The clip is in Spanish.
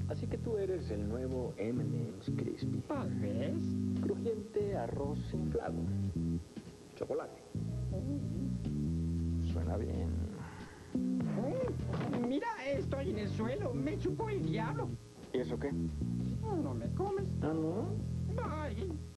Así que tú eres el nuevo M&M's Crispy. Tal vez. Crujiente arroz inflado. Chocolate. Suena bien. Mira, estoy en el suelo. Me chupó el diablo. ¿Y eso qué? No me comes. ¿Ah, no? Bye.